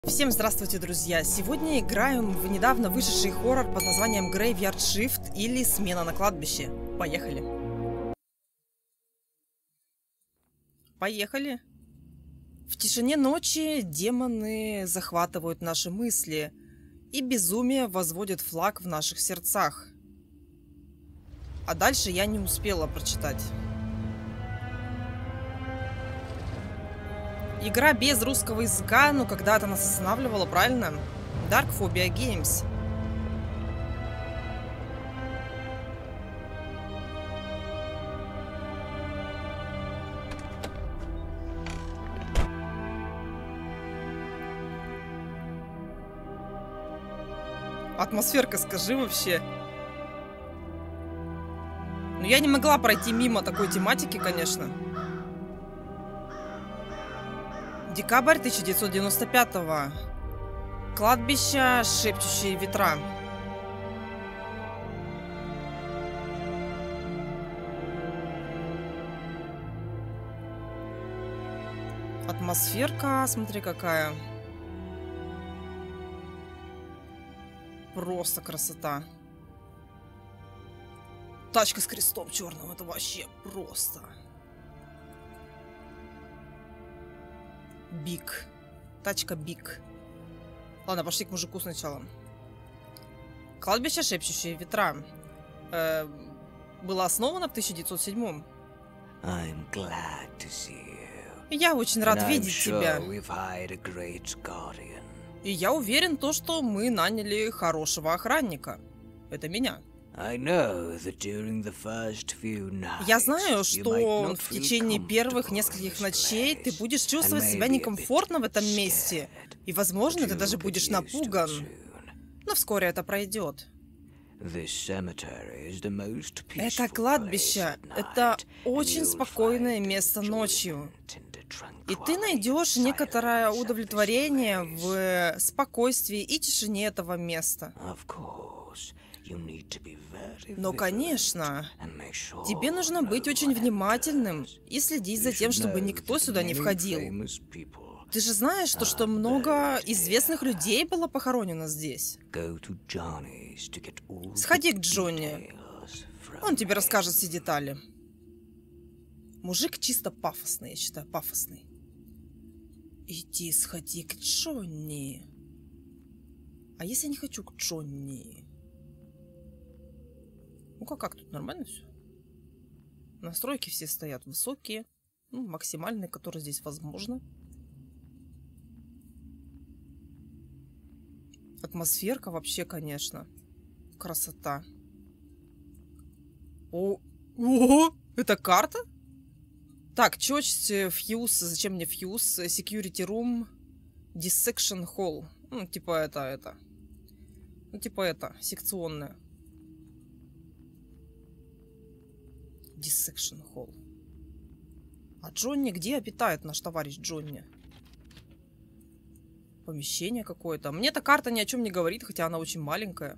Всем здравствуйте, друзья! Сегодня играем в недавно вышедший хоррор под названием Graveyard Shift или Смена на кладбище. Поехали! Поехали! В тишине ночи демоны захватывают наши мысли, и безумие возводит флаг в наших сердцах. А дальше я не успела прочитать. Игра без русского языка, но когда-то нас останавливала, правильно? Dark Phobia Games. Атмосферка, скажи вообще. Но я не могла пройти мимо такой тематики, конечно. Декабрь 1995-го. Кладбище Шепчущие ветра. Атмосферка, смотри какая. Просто красота. Тачка с крестом черным, это вообще просто. Биг. Тачка Биг. Ладно, пошли к мужику сначала. Кладбище Шепчущие ветра. Было основано в 1907-м. Я очень рад видеть тебя. И я уверен, что мы наняли хорошего охранника. Это меня. Я знаю, что в течение первых нескольких ночей ты будешь чувствовать себя некомфортно в этом месте. И, возможно, ты даже будешь напуган. Но вскоре это пройдет. Это кладбище. Это очень спокойное место ночью. И ты найдешь некоторое удовлетворение в спокойствии и тишине этого места. Но, конечно, тебе нужно быть очень внимательным и следить за тем, чтобы никто сюда не входил. Ты же знаешь, что много известных людей было похоронено здесь. Сходи к Джонни. Он тебе расскажет все детали. Мужик чисто пафосный, я считаю, пафосный. Иди, сходи к Джонни. А если я не хочу к Джонни? Ну-ка, как тут? Нормально все? Настройки все стоят высокие. Ну, максимальные, которые здесь возможно. Атмосферка вообще, конечно. Красота. О! Это карта? Так, Church, Fuse. Зачем мне Fuse? Security Room. Dissection Hall. Ну, типа это. Ну, типа это. Секционная. Dissection Hall. А Джонни где обитает, наш товарищ Джонни? Помещение какое-то. Мне эта карта ни о чем не говорит, хотя она очень маленькая.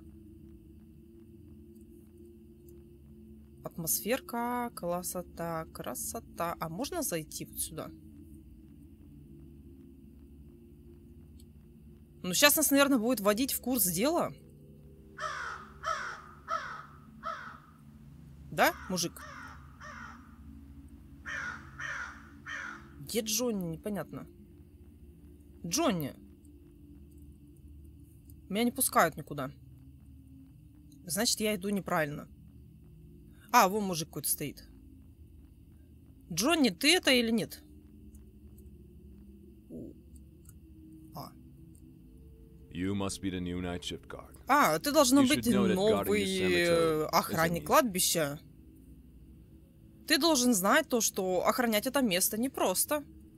Атмосферка, красота, красота. А можно зайти вот сюда? Ну, сейчас нас, наверное, будет вводить в курс дела. Да, мужик? Где Джонни? Непонятно. Джонни. Меня не пускают никуда. Значит, я иду неправильно. А, вон мужик какой-то стоит. Джонни, ты это или нет? Ты должно быть новый охранник кладбища. Ты должен знать то, что охранять это место непросто.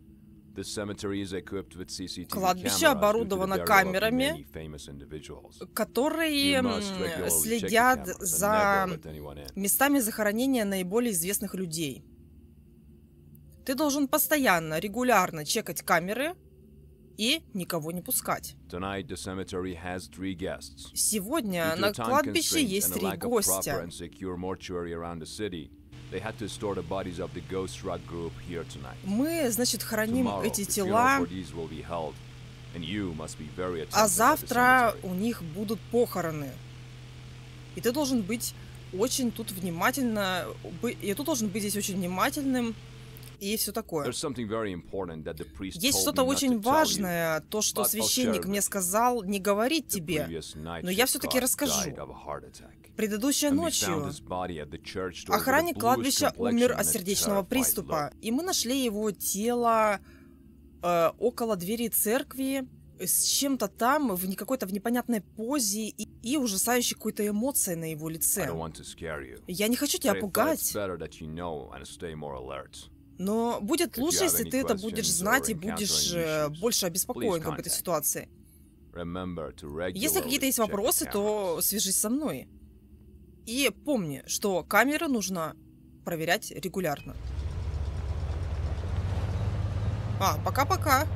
Кладбище оборудовано камерами, которые следят за местами захоронения наиболее известных людей. Ты должен постоянно, регулярно чекать камеры и никого не пускать. Сегодня на кладбище есть 3 гостя. Мы, значит, храним эти тела А завтра у них будут похороны. И ты должен быть очень тут внимательно... И ты должен быть здесь очень внимательным и все такое. Есть что-то очень важное, то, что священник мне сказал не говорить тебе, но я все-таки расскажу. Предыдущей ночью охранник кладбища умер от сердечного приступа, и мы нашли его тело около двери церкви, с чем-то там, в какой-то в непонятной позе и ужасающей какой-то эмоцией на его лице. Я не хочу тебя пугать, но будет лучше, если ты это будешь знать и будешь больше обеспокоен об этой ситуации. Если какие-то есть вопросы, то свяжись со мной. И помни, что камеры нужно проверять регулярно. Пока-пока.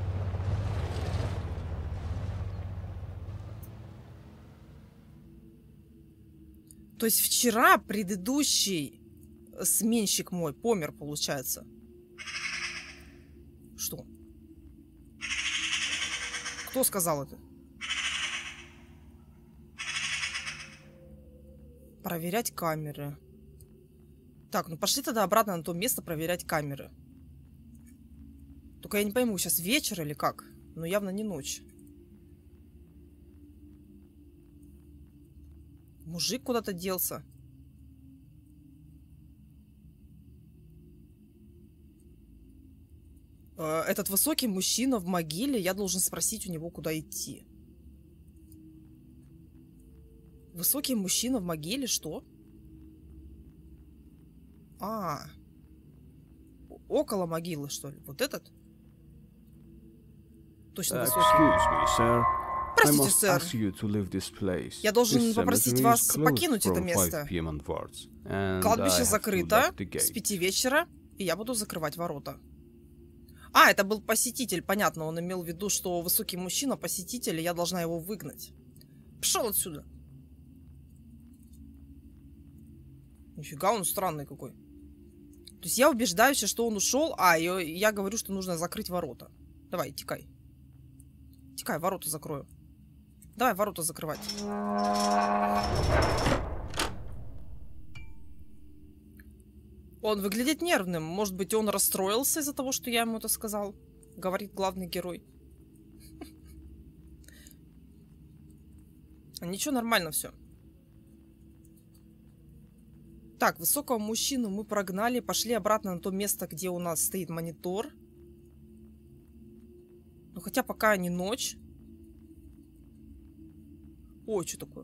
То есть вчера предыдущий сменщик мой помер, получается. Что? Кто сказал это? Проверять камеры. Так, ну пошли тогда обратно на то место проверять камеры. Только я не пойму, сейчас вечер или как? Но явно не ночь. Мужик куда-то делся. Этот высокий мужчина в могиле, я должен спросить у него, куда идти. Высокий мужчина в могиле, что? Около могилы, что ли? Вот этот? Точно высокий. Простите, сэр. Я должен попросить вас покинуть это место. Кладбище закрыто с 5 вечера, и я буду закрывать ворота. Это был посетитель, понятно. Он имел в виду, что высокий мужчина посетитель, и я должна его выгнать. Пошел отсюда. Нифига, он странный какой. То есть я убеждаюсь, что он ушел, я говорю, что нужно закрыть ворота. Давай, текай. Текай, ворота закрою. Давай ворота закрывать. Он выглядит нервным. Может быть, он расстроился из-за того, что я ему это сказал? Говорит главный герой. Ничего, нормально все. Так, высокого мужчину мы прогнали. Пошли обратно на то место, где у нас стоит монитор. Ну, хотя пока не ночь. Ой, что такое?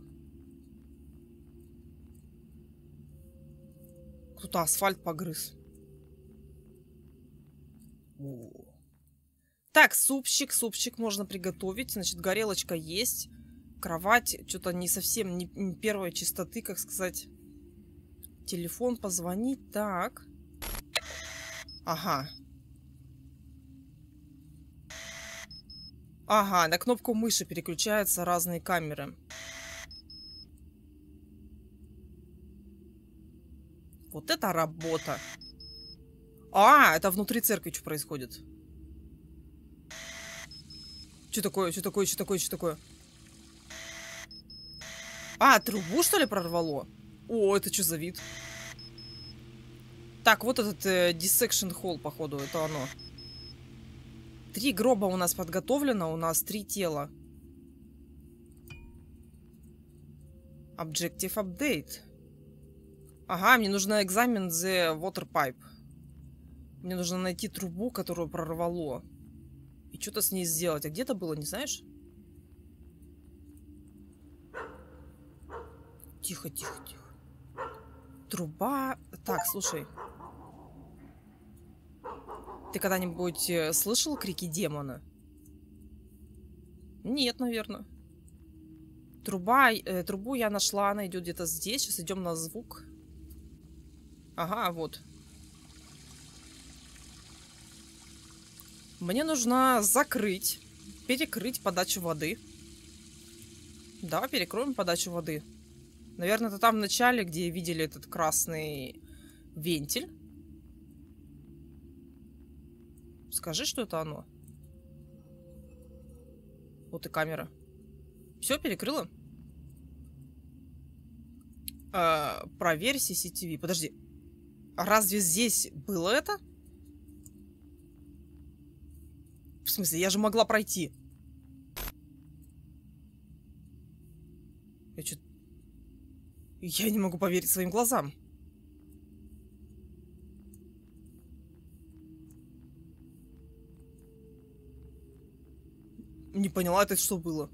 Кто-то асфальт погрыз. Так, супчик можно приготовить. Значит, горелочка есть. Кровать что-то не совсем не первой чистоты, как сказать. Телефон позвонить. Так. Ага, на кнопку мыши переключаются разные камеры. Вот это работа. Это внутри церкви что происходит? Что такое? Трубу, что ли, прорвало? Это что за вид? Так, вот этот dissection hall, походу, это оно. 3 гроба у нас подготовлено, у нас 3 тела. Objective update. Мне нужно examine the water pipe. Мне нужно найти трубу, которую прорвало. И что-то с ней сделать. А где это было, не знаешь? Тихо. Труба... Так, слушай. Ты когда-нибудь слышал крики демона? Нет, наверное. Трубу я нашла, она идет где-то здесь. Сейчас идем на звук. Вот. Мне нужно перекрыть подачу воды. Да, перекроем подачу воды. Наверное, это там в начале, где видели этот красный вентиль. Скажи, что это оно. Вот и камера. Все, перекрыла? Проверь CCTV. Подожди. А разве здесь было это? В смысле, я же могла пройти. Я не могу поверить своим глазам. Не поняла, это что было?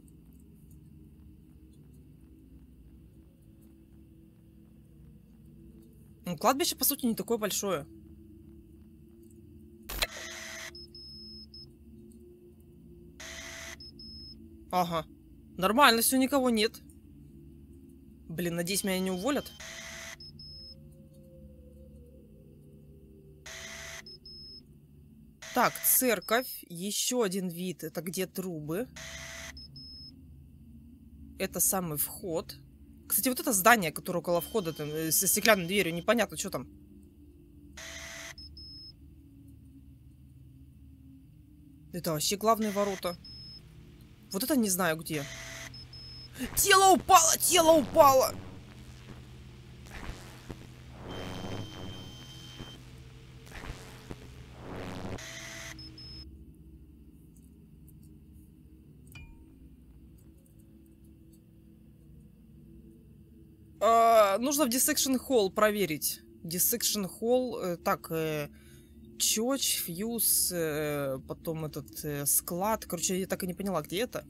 Ну, кладбище, по сути, не такое большое. Ага. Нормально, все, никого нет. Блин, надеюсь, меня не уволят. Так, церковь. Еще один вид. Это где трубы. Это самый вход. Кстати, вот это здание, которое около входа, там, со стеклянной дверью, непонятно, что там. Это вообще главные ворота. Вот это не знаю где. Тело упало! Тело упало! Нужно в Dissection Hall проверить. Dissection Hall, так, Church, Fuse, потом этот склад. Короче, я так и не поняла, где это.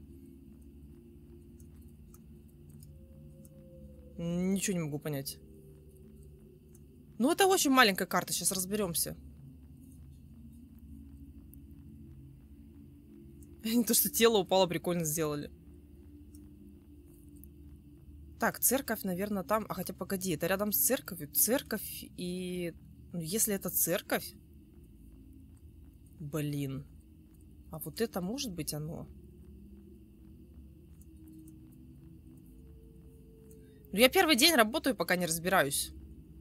Ничего не могу понять. Ну, это очень маленькая карта, сейчас разберемся. То, что тело упало, прикольно сделали. Так, церковь, наверное, там... А хотя, погоди, это рядом с церковью. Церковь и... Ну, если это церковь... Блин. А вот это может быть оно? Ну, я первый день работаю, пока не разбираюсь.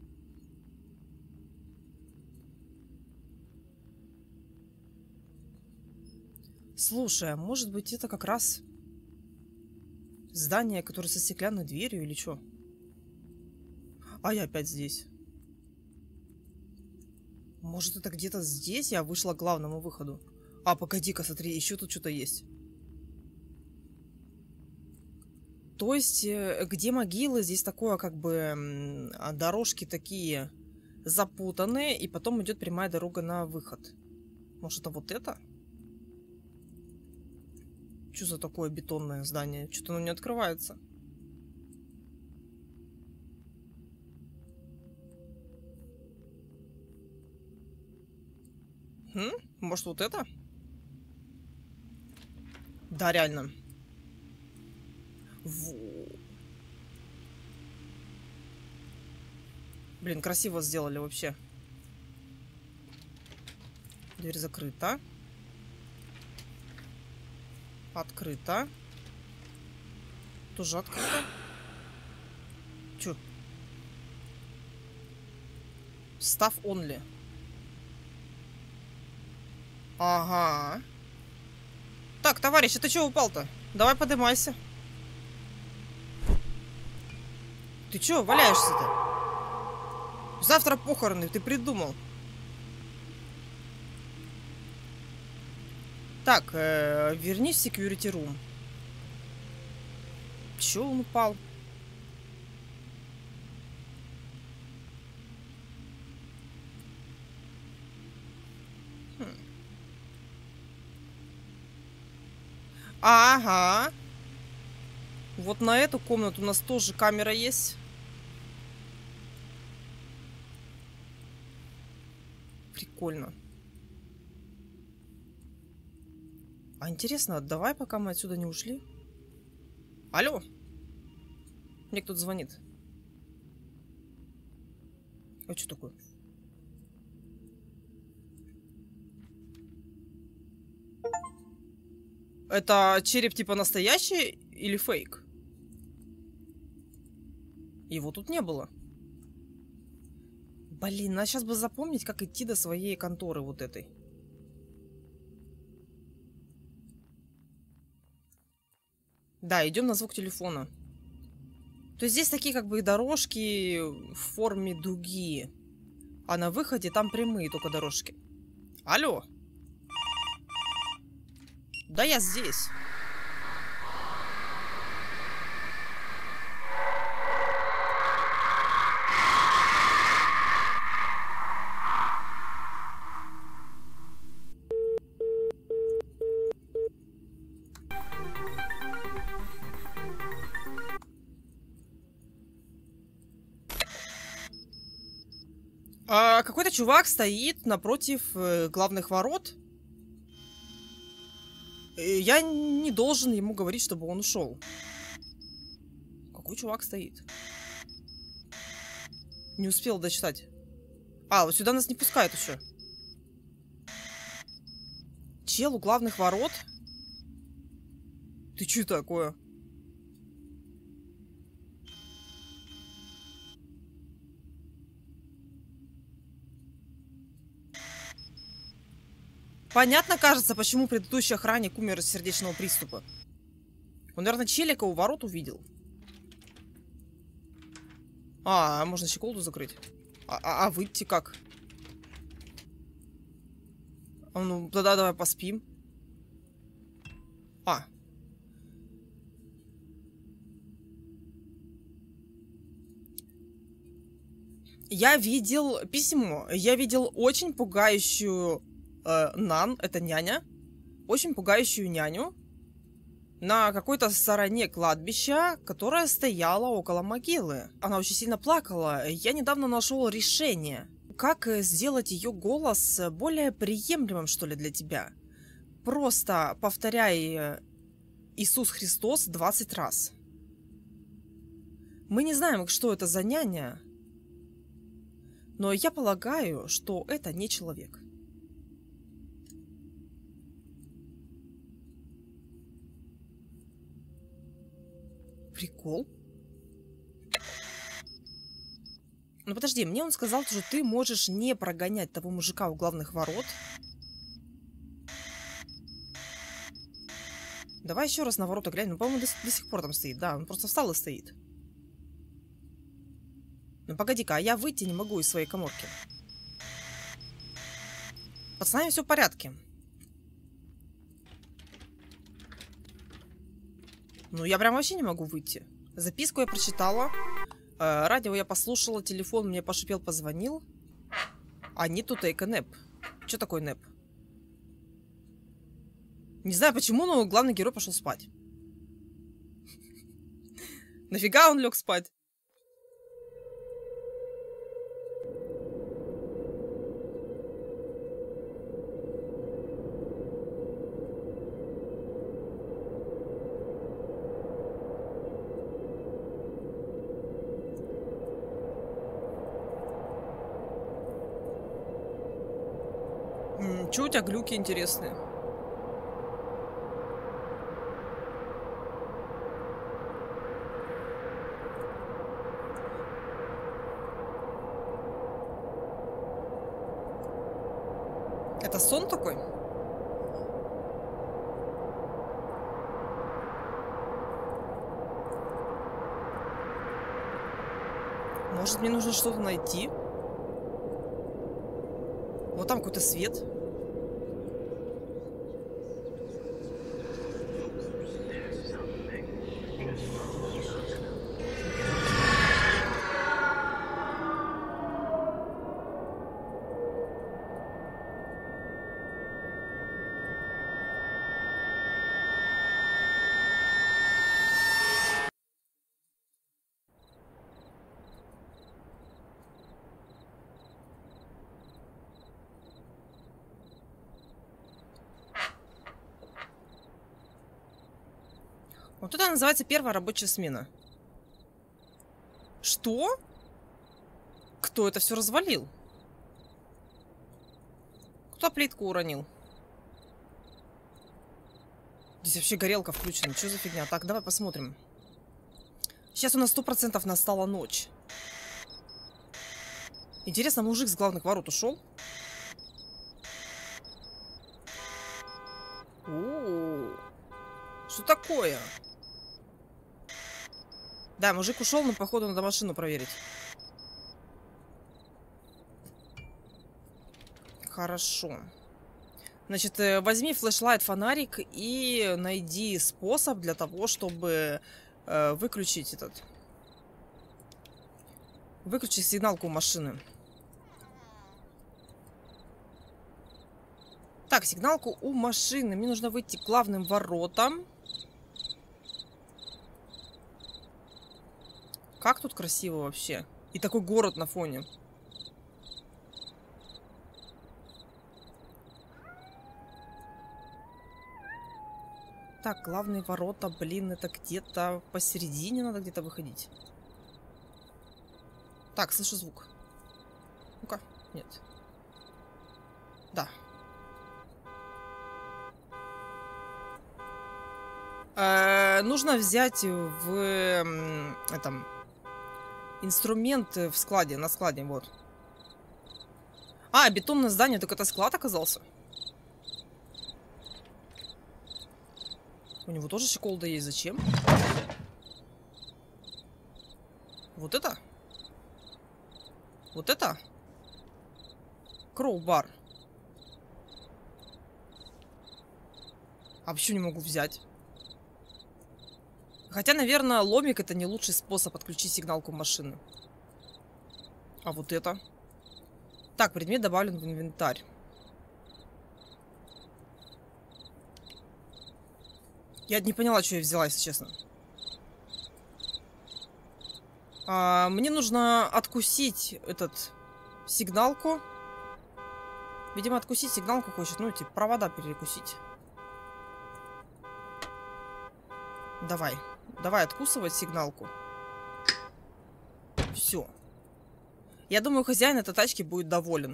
Слушай, а может быть это как раз... Здание, которое со стеклянной дверью или что? А я опять здесь. Может, это где-то здесь я вышла к главному выходу? А, погоди-ка, смотри, еще тут что-то есть. То есть, где могилы, здесь такое, как бы, дорожки такие запутанные, и потом идет прямая дорога на выход. Может, это вот это? Что за такое бетонное здание? Что-то оно не открывается. Может, вот это? Да, реально. Блин, красиво сделали вообще. Дверь закрыта. Открыто. Тоже открыто. Чё? Staff only. Ага. Так, товарищ, ты чё упал-то? Давай поднимайся. Ты чё валяешься-то? Завтра похороны, ты придумал. Так, вернись в security room. Чё он упал? Ага. Вот на эту комнату у нас тоже камера есть. Прикольно. А интересно, давай, пока мы отсюда не ушли. Алло. Мне кто-то звонит. А что такое? Это череп типа настоящий или фейк? Его тут не было. Блин, надо сейчас бы запомнить, как идти до своей конторы вот этой. Да, идем на звук телефона. То есть здесь такие как бы дорожки в форме дуги. А на выходе там прямые только дорожки. Алло. Да я здесь. Какой-то чувак стоит напротив главных ворот. Я не должен ему говорить, чтобы он ушел. Какой чувак стоит? Не успел дочитать. Вот сюда нас не пускают еще. Чел у главных ворот? Ты че такое? Понятно, кажется, почему предыдущий охранник умер из сердечного приступа. Он, наверное, челика у ворот увидел. Можно щеколду закрыть. Выйти как? Ну, тогда давай поспим. Я видел письмо. Я видел очень пугающую Нан, это няня. Очень пугающую няню. На какой-то стороне кладбища, которая стояла около могилы. Она очень сильно плакала. Я недавно нашел решение. Как сделать ее голос более приемлемым, что ли, для тебя? Просто повторяй Иисус Христос 20 раз. Мы не знаем, что это за няня, но я полагаю, что это не человек. Прикол. Ну подожди, мне он сказал, что ты можешь не прогонять того мужика у главных ворот. Давай еще раз на ворота глянем. Ну, по-моему, до сих пор там стоит. Да, он просто встал и стоит. Ну погоди-ка, а я выйти не могу из своей каморки. Пацанами все в порядке. Ну, я прям вообще не могу выйти. Записку я прочитала. Радио я послушала. Телефон мне пошипел, позвонил. А нету тейка нэп. Что такое нэп? Не знаю почему, но главный герой пошел спать. Нафига он лег спать? Чё у тебя глюки интересные? Это сон такой? Может, мне нужно что-то найти? Вот там какой-то свет. Вот это называется первая рабочая смена. Что? Кто это все развалил? Кто плитку уронил? Здесь вообще горелка включена. Что за фигня? Так, давай посмотрим. Сейчас у нас 100% настала ночь. Интересно, мужик с главных ворот ушел? Что такое? Да, мужик ушел, но походу надо машину проверить. Хорошо. Значит, возьми флешлайт, фонарик и найди способ для того, чтобы выключить этот... Выключить сигналку машины. Так, сигналку у машины. Мне нужно выйти к главным воротам. Как тут красиво вообще. И такой город на фоне. Так, главные ворота, блин, это где-то посередине надо где-то выходить. Так, слышу звук. Ну-ка, нет. Да. Нужно взять в этом инструмент в складе, на складе, вот. А, бетонное здание, так это склад оказался? У него тоже щеколда есть, зачем? Вот это? Вот это? Кроубар. А почему не могу взять? Хотя, наверное, ломик это не лучший способ отключить сигналку машины. А вот это? Так, предмет добавлен в инвентарь. Я не поняла, что я взяла, если честно. Мне нужно откусить этот сигналку. Видимо, откусить сигналку хочет. Ну, типа, провода перекусить. Давай. Давай откусывать сигналку. Все. Я думаю, хозяин этой тачки будет доволен.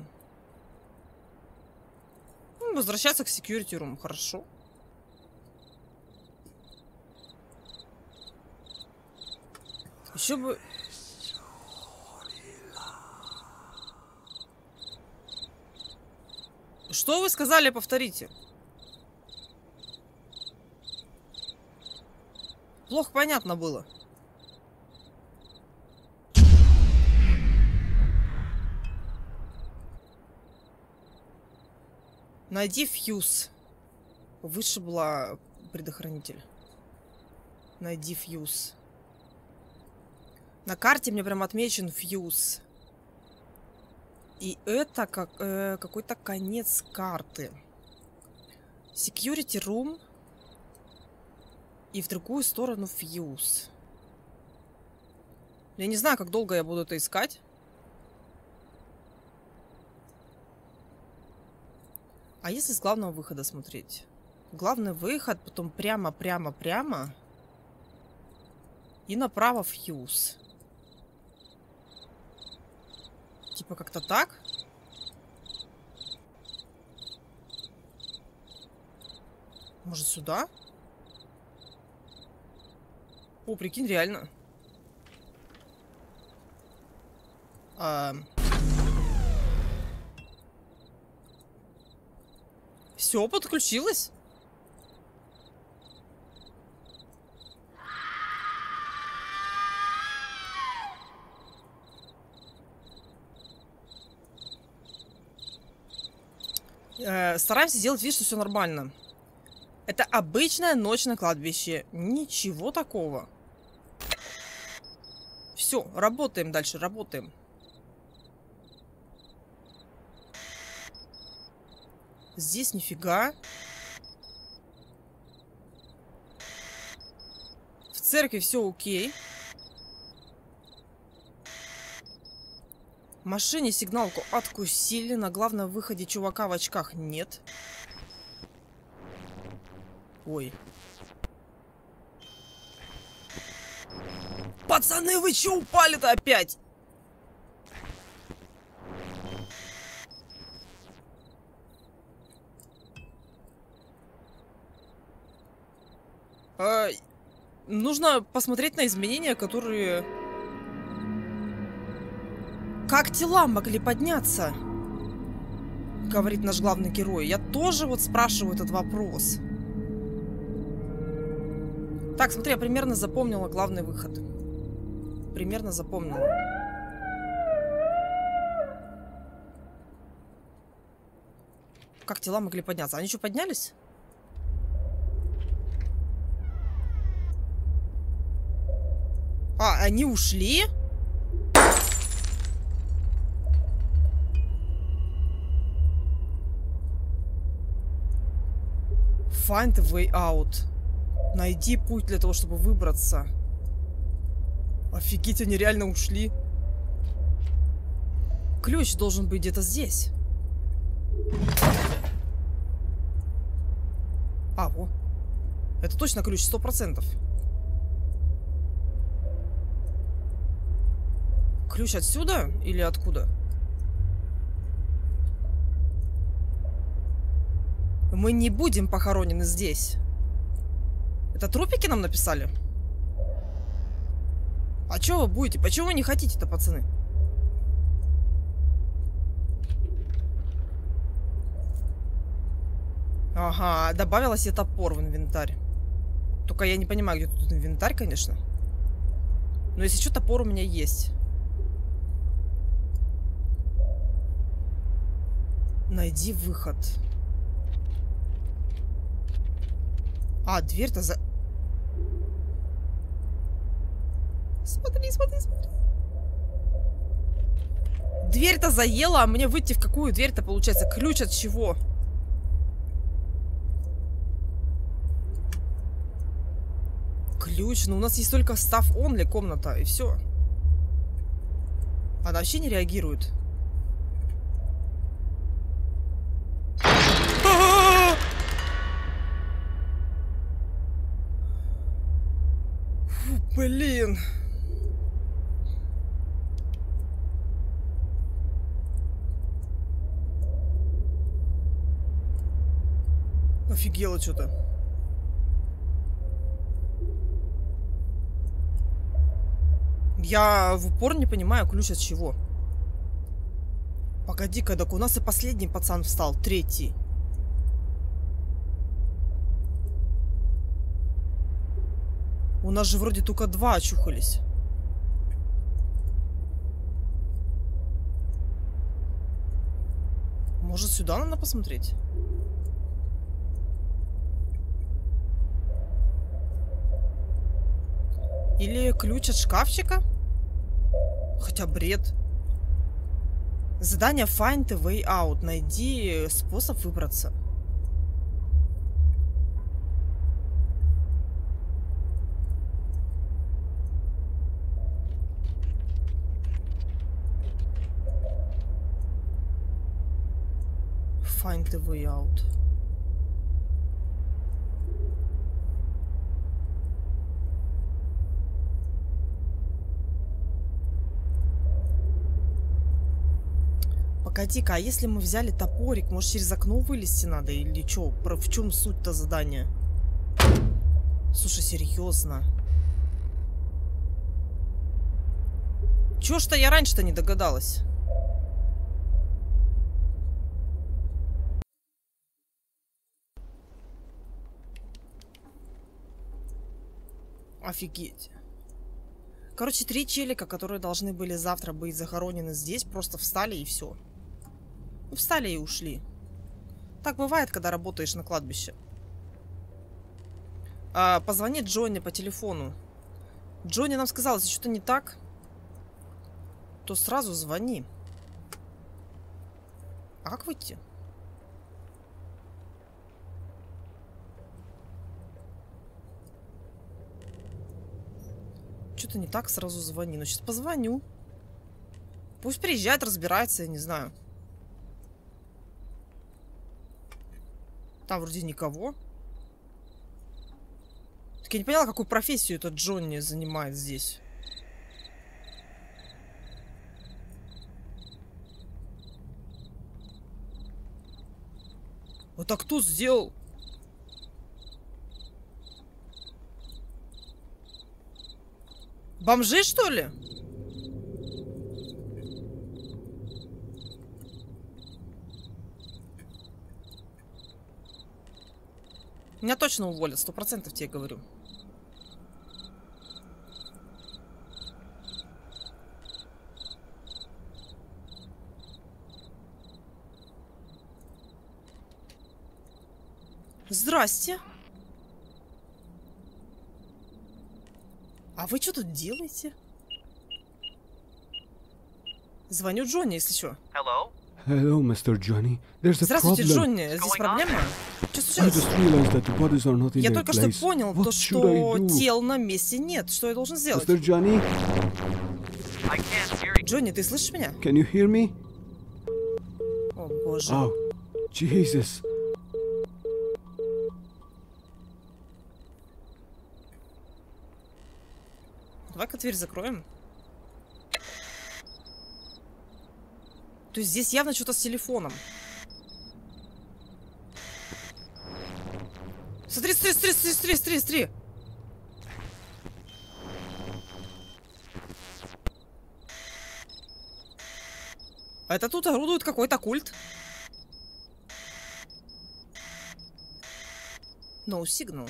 Ну, возвращаться к security room. Хорошо. Еще бы... Что вы сказали? Повторите. Плохо понятно было. Найди фьюз. Вышибла предохранитель. Найди фьюз. На карте мне прям отмечен фьюз. И это как, какой-то конец карты. Security room. И в другую сторону фьюз. Я не знаю, как долго я буду это искать. А если с главного выхода смотреть? Главный выход, потом прямо. И направо фьюз. Типа как-то так? Может, сюда? О, прикинь, реально. Все, подключилось? Стараемся делать вид, что все нормально. Это обычная ночь на кладбище. Ничего такого. Все, работаем дальше, работаем. Здесь нифига. В церкви все окей. В машине сигналку откусили. На главном выходе чувака в очках нет. Ой. Пацаны, вы че упали-то опять? Нужно посмотреть на изменения, которые... Как тела могли подняться? Говорит наш главный герой. Я тоже вот спрашиваю этот вопрос. Так, смотри, я примерно запомнила главный выход. Примерно запомнила. Как тела могли подняться? Они что, поднялись? А, они ушли? Find the way out. Найди путь для того, чтобы выбраться. Офигеть, они реально ушли. Ключ должен быть где-то здесь. А, во. Это точно ключ, 100%. Ключ отсюда или откуда? Мы не будем похоронены здесь. Это трупики нам написали? А чё вы будете? Почему вы не хотите-то, пацаны? Ага, добавила себе топор в инвентарь. Только я не понимаю, где тут инвентарь, конечно. Но если что, топор у меня есть. Найди выход. А, дверь-то за... Смотри, смотри, смотри. Дверь-то заела, а мне выйти в какую дверь-то получается? Ключ от чего? Ключ? Ну, у нас есть только staff only комната, и все. Она вообще не реагирует. Фу, блин. Офигела что-то. Я в упор не понимаю, ключ от чего. Погоди-ка, так у нас и последний пацан встал, третий. У нас же вроде только два очухались. Может, сюда надо посмотреть? Или ключ от шкафчика? Хотя бред. Задание Find the way out. Найди способ выбраться. Find the way out. Погоди-ка, а если мы взяли топорик, может через окно вылезти надо? Или что? В чем суть-то задания? Слушай, серьезно. Чё ж-то я раньше-то не догадалась? Офигеть. Короче, 3 челика, которые должны были завтра быть захоронены здесь, просто встали и все. Встали и ушли. Так бывает, когда работаешь на кладбище. Позвони Джонни по телефону. Джонни нам сказал, если что-то не так, то сразу звони. А как выйти? Что-то не так, сразу звони. Ну, сейчас позвоню. Пусть приезжает, разбирается, я не знаю. Там вроде никого. Так я не поняла, какую профессию этот Джонни занимает здесь. Вот так кто сделал? Бомжи, что ли? Меня точно уволят, 100% тебе говорю. Здрасте. А вы что тут делаете? Звоню Джонни, если что. Hello, Mr. Johnny. There's a Здравствуйте, problem. Джонни. Здесь проблема? Что I случилось? just realized that the bodies are not in Я their только что place. понял, What то, should что I do? тел на месте нет. Что я должен сделать? Mr. Johnny, Джонни, ты слышишь меня? can you hear me? О, боже. Oh, Jesus. Давай-ка дверь закроем. То есть здесь явно что-то с телефоном. Смотри, смотри, смотри, смотри, смотри, смотри, смотри. А это тут орудует какой-то культ. No signal.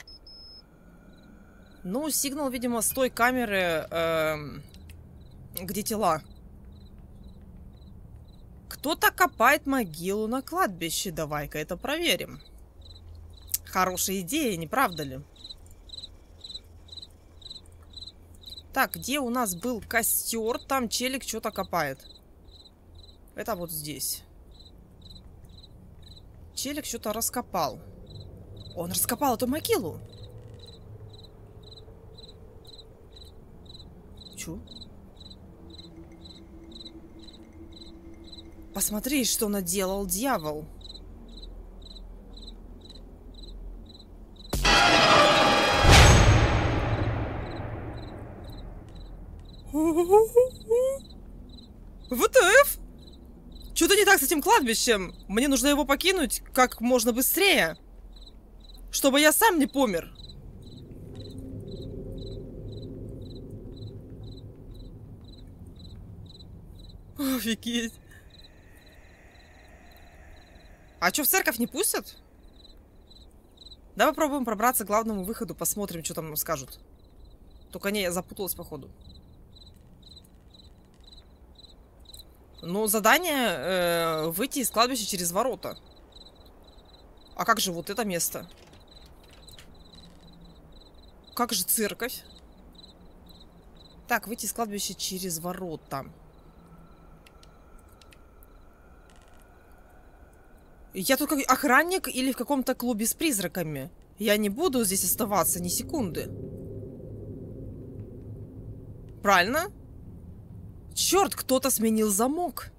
No signal, видимо, с той камеры, где тела. Кто-то копает могилу на кладбище. Давай-ка это проверим. Хорошая идея, не правда ли? Так, где у нас был костер? Там челик что-то копает. Это вот здесь. Челик что-то раскопал. Он раскопал эту могилу. Чё? Посмотри, что наделал дьявол. ВТФ? Что-то не так с этим кладбищем. Мне нужно его покинуть как можно быстрее. Чтобы я сам не помер. Офигеть. А что, в церковь не пустят? Давай попробуем пробраться к главному выходу, посмотрим, что там нам скажут. Только не, я запуталась, походу. Ну, задание выйти из кладбища через ворота. А как же вот это место? Как же церковь? Так, выйти из кладбища через ворота. Я тут как охранник или в каком-то клубе с призраками. Я не буду здесь оставаться ни секунды. Правильно? Черт, кто-то сменил замок.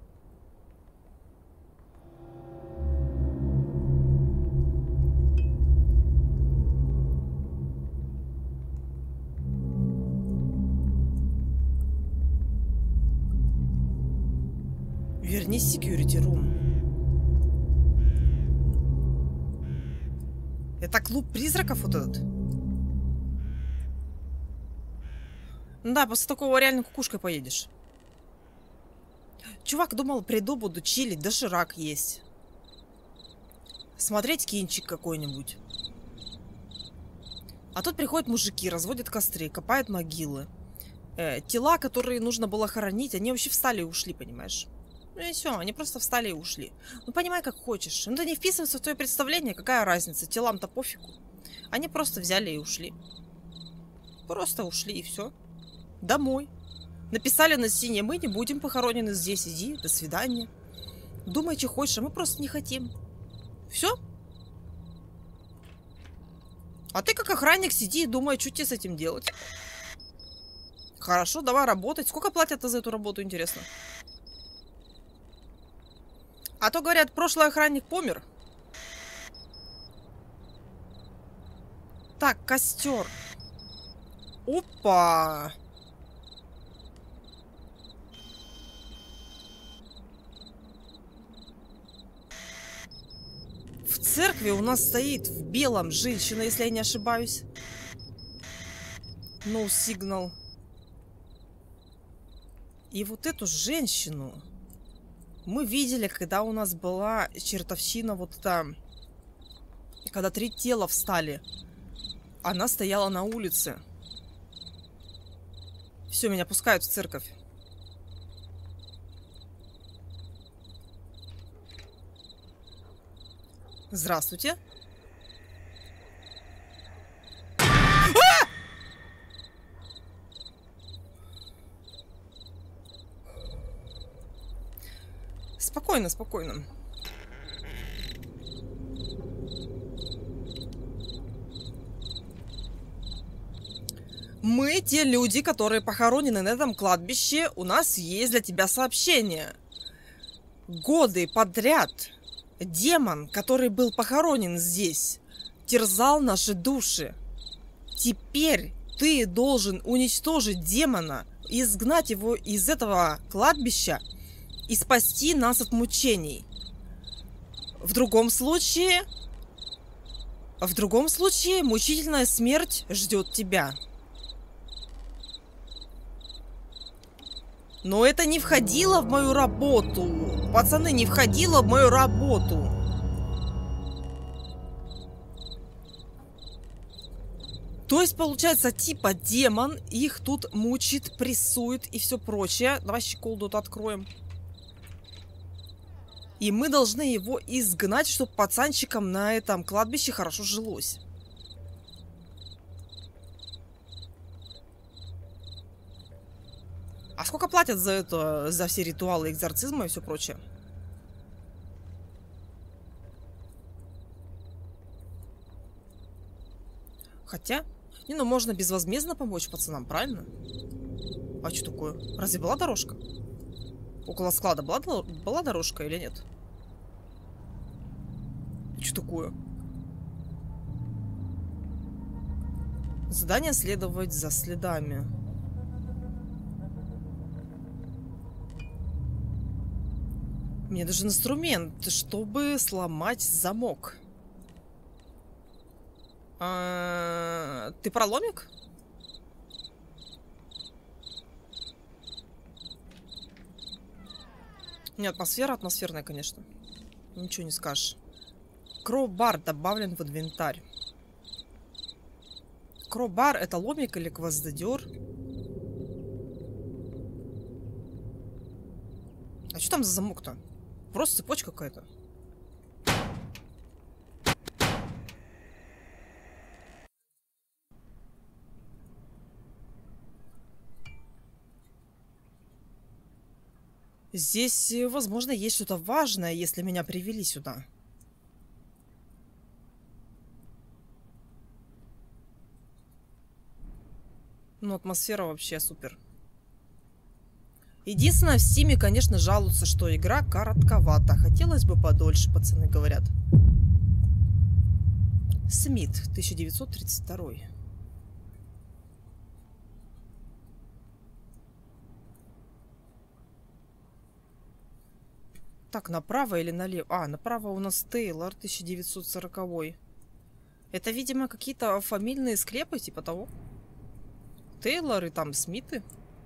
Вернись в security room. Это клуб призраков вот этот? Ну да, после такого реально кукушкой поедешь. Чувак думал, приду, буду чилить, доширак есть. Смотреть кинчик какой-нибудь. А тут приходят мужики, разводят костры, копают могилы. Тела, которые нужно было хоронить, они вообще встали и ушли, понимаешь? Ну и все, они просто встали и ушли. Ну понимай, как хочешь. Ну это не вписывается в твое представление, какая разница, телам-то пофигу. Они просто взяли и ушли. Просто ушли и все. Домой. Написали на стене: мы не будем похоронены здесь, иди, до свидания. Думай, что хочешь, а мы просто не хотим. Все? А ты как охранник сиди и думай, что тебе с этим делать. Хорошо, давай работать. Сколько платят за эту работу, интересно? А то, говорят, прошлый охранник помер. Так, костер. Опа! В церкви у нас стоит в белом женщина, если я не ошибаюсь. No signal. И вот эту женщину мы видели, когда у нас была чертовщина вот там. Когда 3 тела встали. Она стояла на улице. Все, меня пускают в церковь. Здравствуйте. Спокойно, спокойно. Мы те люди, которые похоронены на этом кладбище. У нас есть для тебя сообщение. Годы подряд демон, который был похоронен здесь, терзал наши души. Теперь ты должен уничтожить демона, изгнать его из этого кладбища и спасти нас от мучений. В другом случае мучительная смерть ждет тебя. Но это не входило в мою работу. Пацаны, не входило в мою работу. То есть, получается, типа демон их тут мучит, прессует и все прочее. Давай щеколду откроем. И мы должны его изгнать, чтобы пацанчикам на этом кладбище хорошо жилось. А сколько платят за это, за все ритуалы экзорцизма и все прочее? Хотя, не, ну можно безвозмездно помочь пацанам, правильно? А что такое? Разве была дорожка? Около склада была дорожка или нет? Что такое? Задание следовать за следами. Мне нужен инструмент, чтобы сломать замок. Ты проломик? Не, атмосфера атмосферная, конечно. Ничего не скажешь. Кроубар добавлен в инвентарь. Кроубар — это ломик или гвоздодер? А что там за замок-то? Просто цепочка какая-то. Здесь, возможно, есть что-то важное, если меня привели сюда. Ну, атмосфера вообще супер. Единственное, в Стиме, конечно, жалуются, что игра коротковата. Хотелось бы подольше, пацаны говорят. Смит, 1932. Так, направо или налево? А, направо у нас Тейлор, 1940. Это, видимо, какие-то фамильные склепы, типа того. Тейлоры, там, Смиты.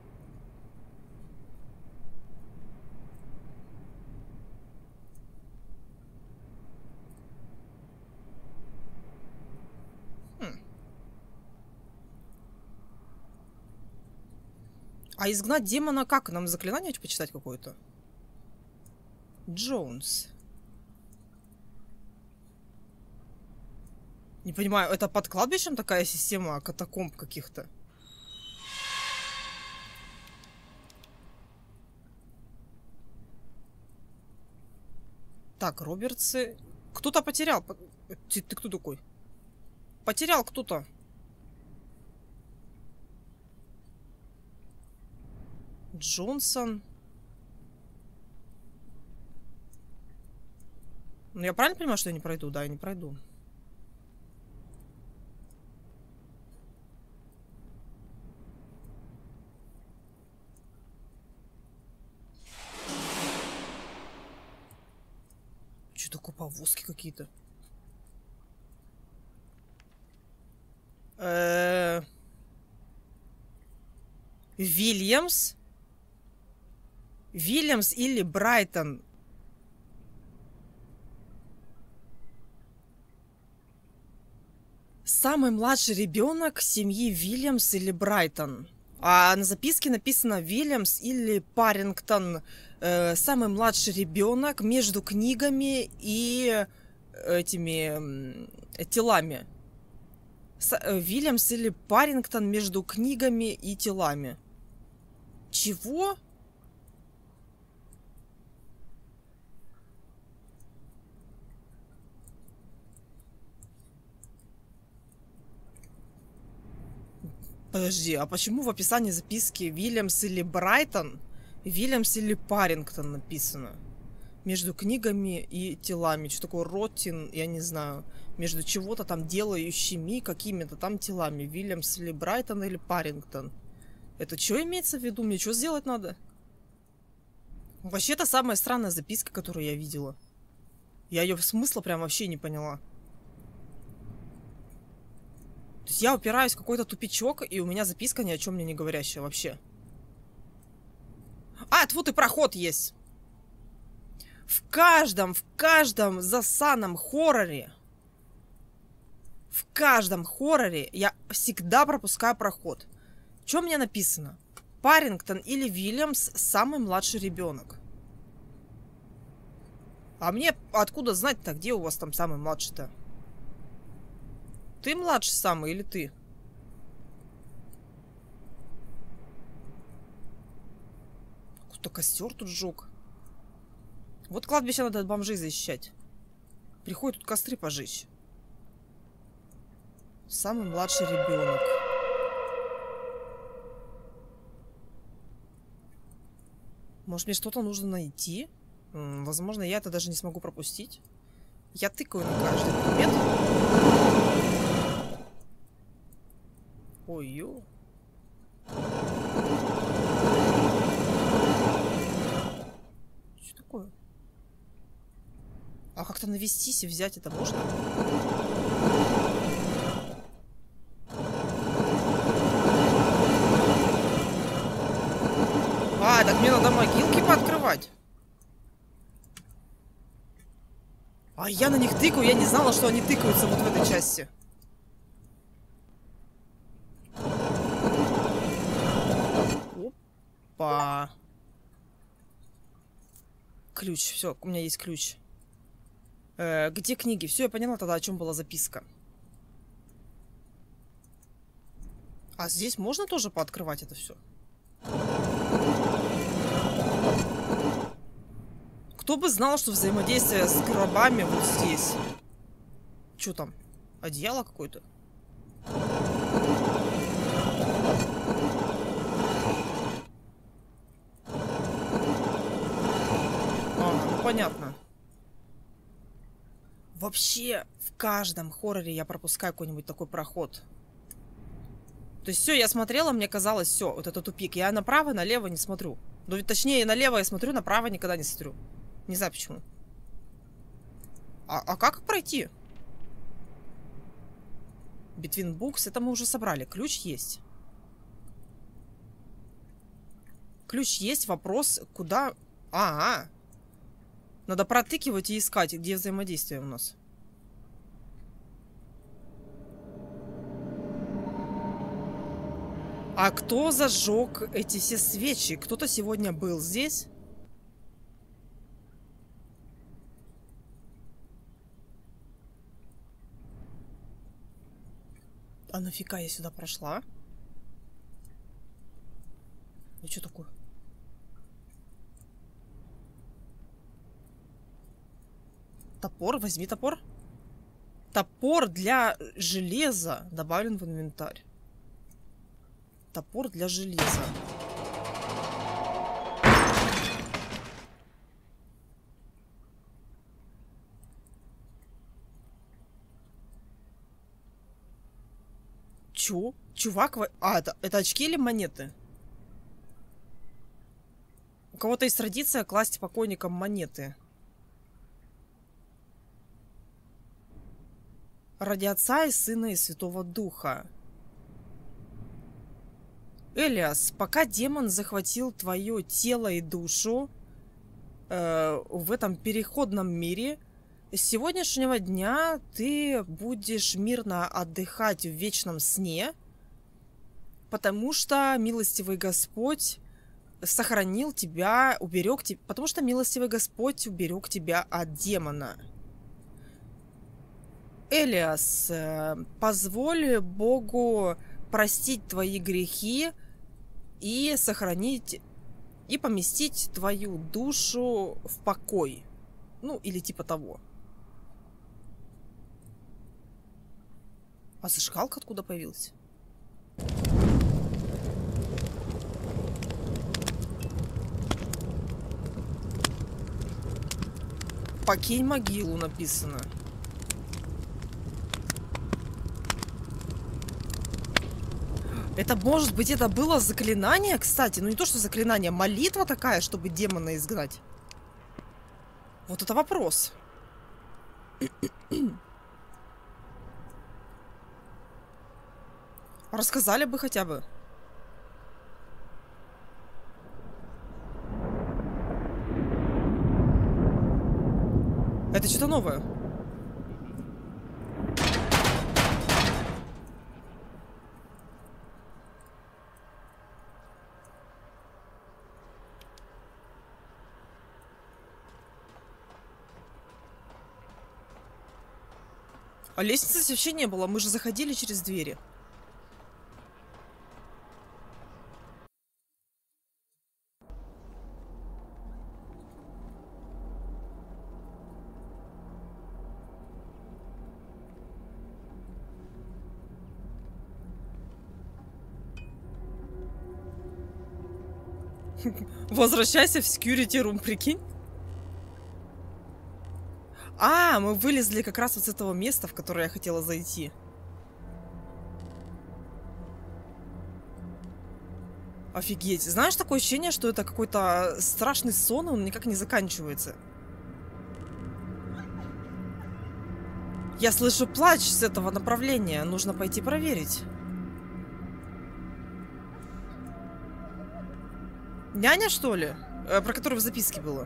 А изгнать демона как? Нам заклинание почитать какое-то? Джонс. Не понимаю, это под кладбищем такая система катакомб каких-то? Так, Робертсы. Кто-то потерял. Ты кто такой? Потерял кто-то. Джонсон. Ну, я правильно понимаю, что я не пройду? Да, я не пройду. Что такое, повозки какие-то? Вильямс? Вильямс или Брайтон? Самый младший ребенок семьи Вильямс или Брайтон. А на записке написано Вильямс или Парингтон. Самый младший ребенок между книгами и этими телами. Вильямс или Парингтон между книгами и телами. Чего? Подожди, а почему в описании записки Вильямс или Брайтон, Вильямс или Парингтон написано? Между книгами и телами. Что такое Роттин, я не знаю. Между чего-то там делающими, какими-то там телами. Вильямс или Брайтон или Парингтон. Это что имеется в виду? Мне что сделать надо? Вообще, это самая странная записка, которую я видела. Я ее смысла прям вообще не поняла. То есть я упираюсь в какой-то тупичок, и у меня записка ни о чем мне не говорящая вообще. А, тут и проход есть. В каждом засаном хорроре, в каждом хорроре я всегда пропускаю проход. Что у меня написано? Парингтон или Вильямс самый младший ребенок. А мне откуда знать-то, где у вас там самый младший-то? Ты младший самый или ты? Какой-то костер тут сжег. Вот кладбище надо от бомжей защищать. Приходят тут костры пожечь. Самый младший ребенок. Может, мне что-то нужно найти? Возможно, я это даже не смогу пропустить. Я тыкаю на каждый предмет. Ой-ё. Что такое? А как-то навестись и взять это можно? А, так мне надо могилки пооткрывать. А я на них тыкаю, я не знала, что они тыкаются вот в этой части. Опа. Ключ, все, у меня есть ключ. Где книги? Все, я поняла тогда, о чем была записка. А здесь можно тоже пооткрывать это все? Кто бы знал, что взаимодействие с гробами вот здесь. Что там? Одеяло какое-то? А, ну понятно. Вообще, в каждом хорроре я пропускаю какой-нибудь такой проход. То есть все, я смотрела, мне казалось, все, вот это тупик. Я направо, налево не смотрю. Ну, точнее, налево я смотрю, направо никогда не смотрю. Не знаю почему. А как пройти? Between Books, это мы уже собрали. Ключ есть. Ключ есть, вопрос, куда... Надо протыкивать и искать, где взаимодействие у нас. А кто зажег эти все свечи? Кто-то сегодня был здесь? А нафига я сюда прошла? Ну что такое? Топор? Возьми топор. Топор для железа добавлен в инвентарь. Топор для железа. Чё? Чувак... А, это очки или монеты? У кого-то есть традиция класть покойникам монеты. Ради Отца и Сына и Святого Духа. Элиас, пока демон захватил твое тело и душу в этом переходном мире, с сегодняшнего дня ты будешь мирно отдыхать в вечном сне, потому что милостивый Господь сохранил тебя, уберег тебя, потому что милостивый Господь уберег тебя от демона. Элиас, позволь Богу простить твои грехи и сохранить, и поместить твою душу в покой. Ну, или типа того. А зажигалка откуда появилась? Покинь могилу написано. Это, может быть, это было заклинание, кстати. Ну, не то, что заклинание, молитва такая, чтобы демона изгнать. Вот это вопрос. Рассказали бы хотя бы. Это что-то новое. А лестницы здесь вообще не было. Мы же заходили через двери. Возвращайся в security room, прикинь. А, мы вылезли как раз вот с этого места, в которое я хотела зайти. Офигеть. Знаешь, такое ощущение, что это какой-то страшный сон, он никак не заканчивается. Я слышу плач с этого направления. Нужно пойти проверить. Няня, что ли? Про которую в записке было.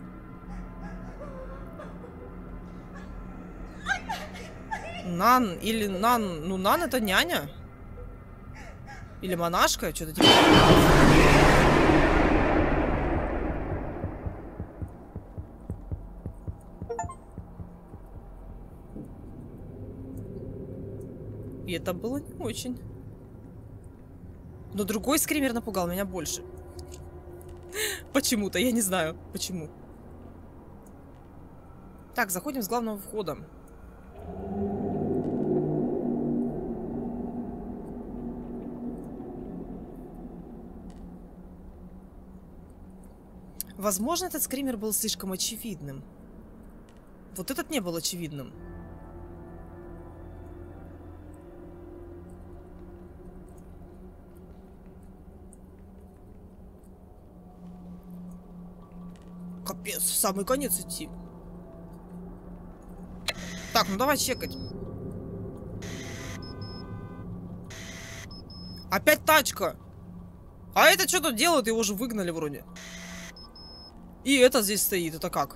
Нан или Нан... Ну, Нан это няня. Или монашка, что-то типа. И это было не очень. Но другой скример напугал меня больше. Почему-то, я не знаю, почему. Так, заходим с главного входа. Возможно, этот скример был слишком очевидным. Вот этот не был очевидным. Капец, в самый конец идти. Так, ну давай чекать. Опять тачка. А это что тут делают? Его уже выгнали вроде. И это здесь стоит. Это как?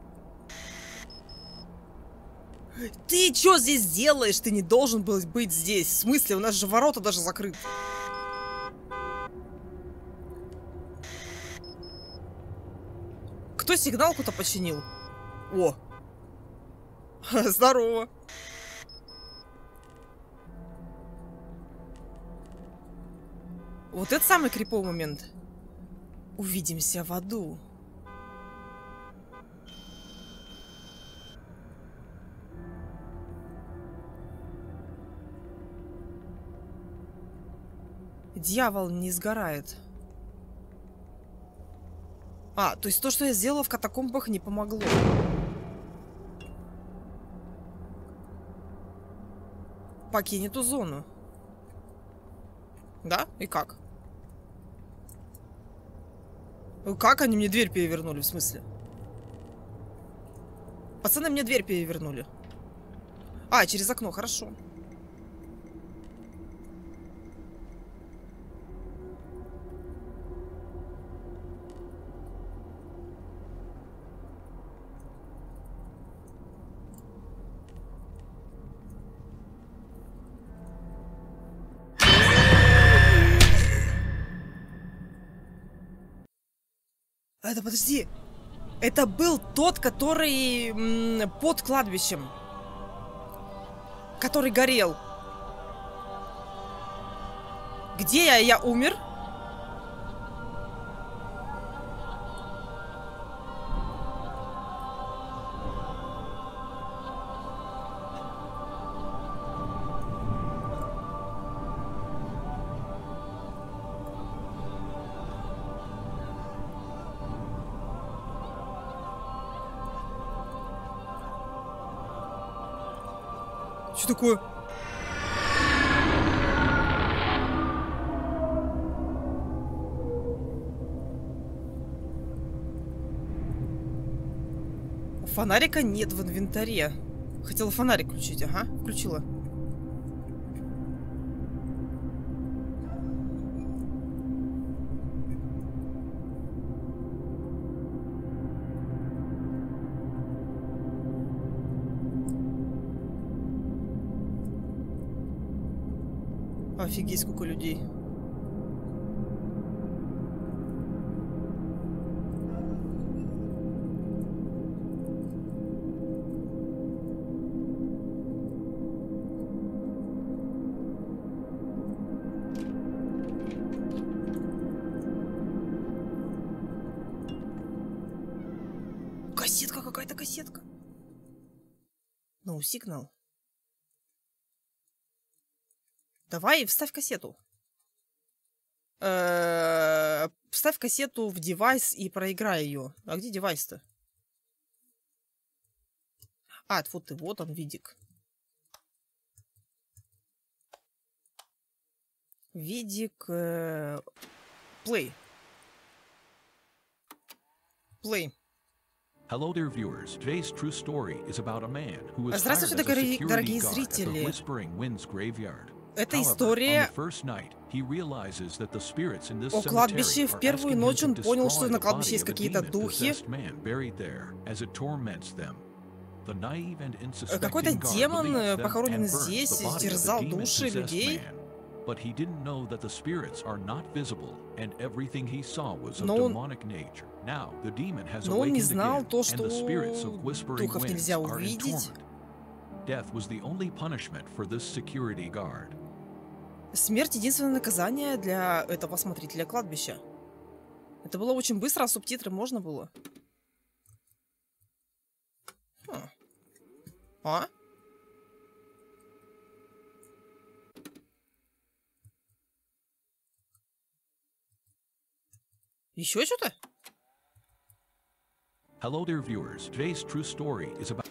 Ты что здесь делаешь? Ты не должен был быть здесь. В смысле? У нас же ворота даже закрыты. Кто сигналку-то починил? О! Здорово! Вот это самый криповый момент. Увидимся в аду. Дьявол не сгорает. А, то есть то, что я сделала в катакомбах, не помогло. Покинь эту зону. Да? И как? Как они мне дверь перевернули, в смысле? Пацаны мне дверь перевернули. А, через окно, хорошо. Это, подожди. Это был тот, который под кладбищем. Который горел. Где я? Я умер? Что такое? Фонарика нет в инвентаре. Хотела фонарик включить, ага, включила. Офигеть, сколько людей. Кассетка какая-то, кассетка. No signal. Давай, вставь кассету. Вставь кассету в девайс и проиграй ее. А где девайс-то? А, вот ты, вот он, видик. Видик. Play. Play. Hello, dear viewers. Today's true story is about a man who was hired Здравствуйте, as a security дорогие guard at the зрители. Whispering Winds graveyard. Это However, on история the first night, he realizes that the spirits in this о кладбище. cemetery В are первую asking him ночь to он понял, что destroy на the кладбище body есть of a какие-то духи. demon-possessed man buried there as it torments them. The naive and Какой-то unsuspecting guard демон, believes them похороненный and burns здесь, the body of the терзал души demon-possessed людей. man. But he didn't know that the spirits are not visible, and everything he saw was of Но он- demonic nature. Now, the demon has Но он не awakened знал again, то, and что the spirits of Whispering духов Winds нельзя are in увидеть. torment. Death was the only punishment for this security guard. Смерть — единственное наказание для этого смотрителя кладбища. Это было очень быстро, а субтитры можно было. А? Еще что-то? Hello, dear viewers. Today's true story is about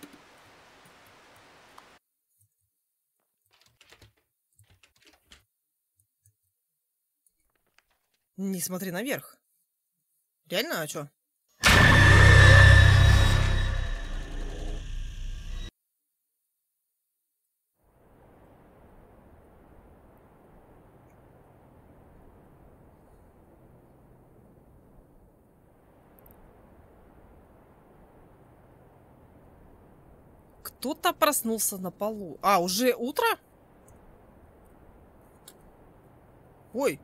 Не смотри наверх. Реально, а чё? Кто-то проснулся на полу. А, уже утро? Ой.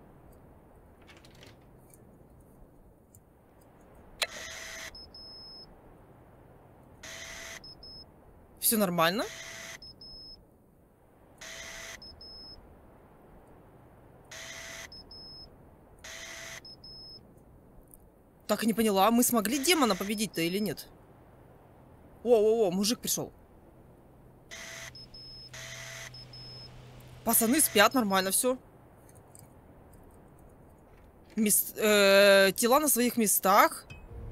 Все нормально? Так и не поняла, мы смогли демона победить-то или нет? О, мужик пришел. Пацаны спят, нормально все. Тела на своих местах.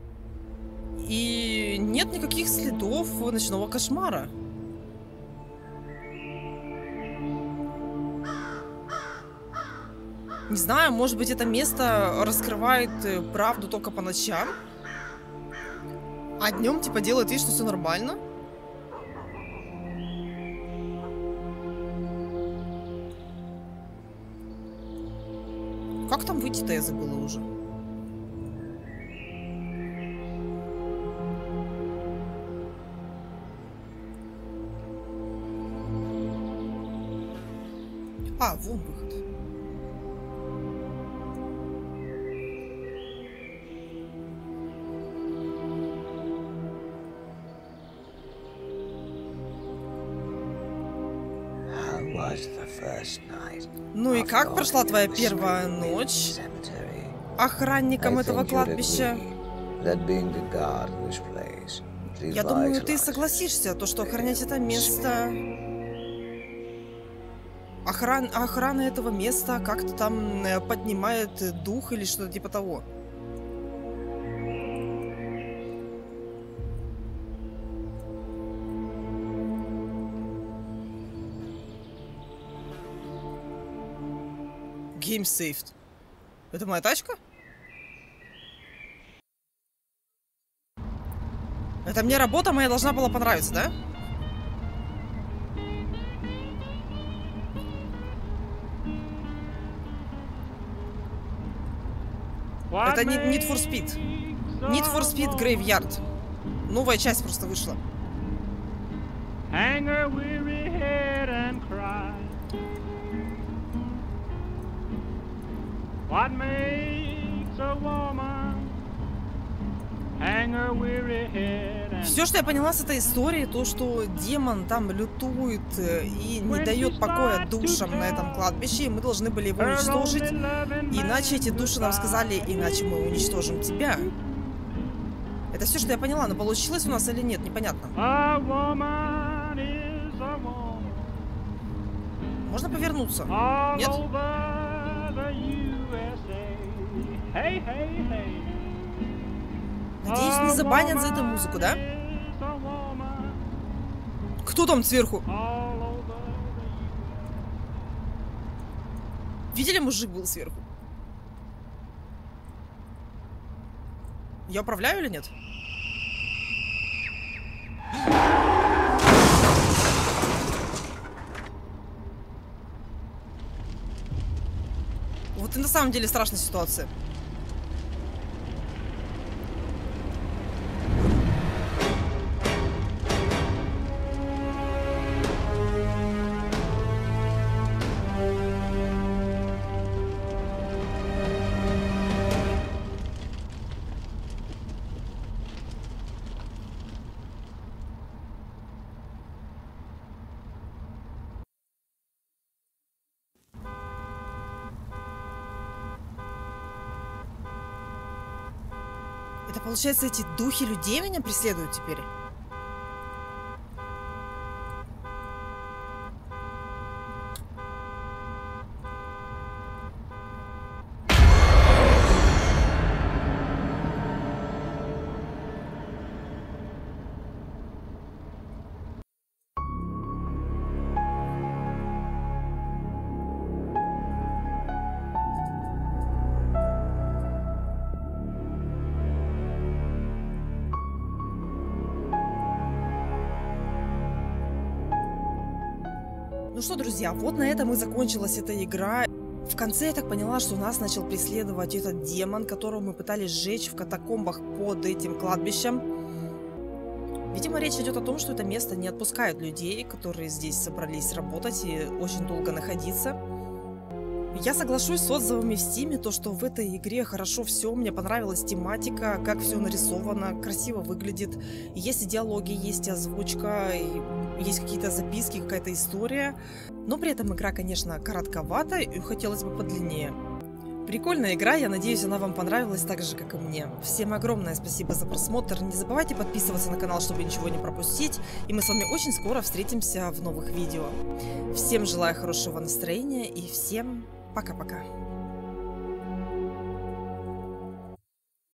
И нет никаких следов ночного кошмара. Не знаю, может быть, это место раскрывает правду только по ночам? А днем типа делает вид, что все нормально? Как там выйти-то, я забыла уже. А, вон выход. Ну и как прошла твоя первая ночь охранником этого кладбища? Я думаю, ты согласишься, то, что охранять это место... Охрана этого места как-то там поднимает дух или что-то типа того. Game saved. Это моя тачка? Это мне работа моя должна была понравиться, да? Это не Need for Speed. Need for Speed Graveyard. Новая часть просто вышла. Все, что я поняла с этой истории, то, что демон там лютует и не дает покоя душам на этом кладбище, и мы должны были его уничтожить. Иначе эти души нам сказали, иначе мы уничтожим тебя. Это все, что я поняла, но получилось у нас или нет, непонятно. Можно повернуться? Нет? Надеюсь, не забанят за эту музыку, да? Кто там сверху? Видели, мужик был сверху? Я управляю или нет? Вот и на самом деле страшная ситуация. Это получается, эти духи людей меня преследуют теперь? Ну что, друзья, вот на этом и закончилась эта игра. В конце я так поняла, что нас начал преследовать этот демон, которого мы пытались сжечь в катакомбах под этим кладбищем. Видимо, речь идет о том, что это место не отпускает людей, которые здесь собрались работать и очень долго находиться. Я соглашусь с отзывами в Стиме, то, что в этой игре хорошо все, мне понравилась тематика, как все нарисовано, красиво выглядит. Есть и диалоги, есть и озвучка, и есть какие-то записки, какая-то история. Но при этом игра, конечно, коротковата и хотелось бы подлиннее. Прикольная игра, я надеюсь, она вам понравилась так же, как и мне. Всем огромное спасибо за просмотр, не забывайте подписываться на канал, чтобы ничего не пропустить, и мы с вами очень скоро встретимся в новых видео. Всем желаю хорошего настроения и всем пока-пока.